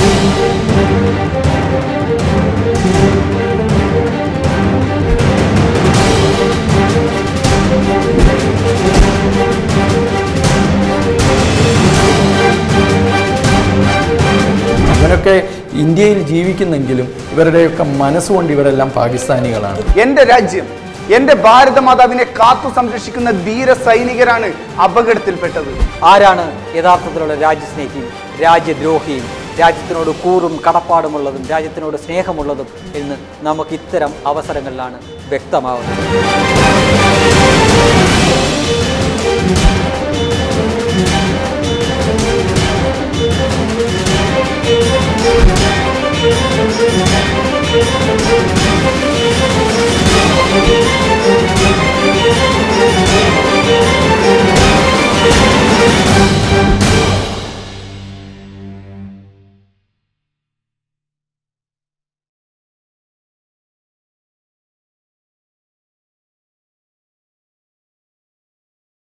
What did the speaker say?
ഇവരൊക്കെ ഇന്ത്യയിൽ ജീവിക്കുന്നെങ്കിലും ഇവരുടെയൊക്കെ മനസ്സുകൊണ്ട് ഇവരെല്ലാം പാകിസ്ഥാനികളാണ്. എൻ്റെ രാജ്യം, എൻ്റെ ഭാരത മാതാവിനെ കാത്തു സംരക്ഷിക്കുന്ന ധീര സൈനികരാണ് അപകടത്തിൽപ്പെട്ടത്. ആരാണ് യഥാർത്ഥത്തിലുള്ള രാജ്യസ്നേഹിയും രാജ്യദ്രോഹിയും രാജ്യത്തിനോട് കൂറും കടപ്പാടുമുള്ളതും രാജ്യത്തിനോട് സ്നേഹമുള്ളതും എന്ന് നമുക്ക് ഇത്തരം അവസരങ്ങളിലാണ് വ്യക്തമാവുന്നത്.